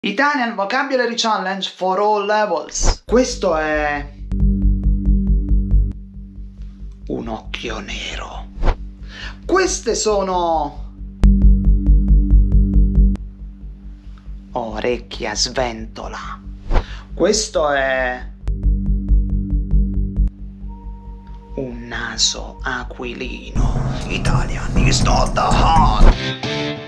Italian Vocabulary Challenge for all levels. Questo è un occhio nero. Queste sono orecchie a sventola. Questo è un naso aquilino. Italian is not that hard.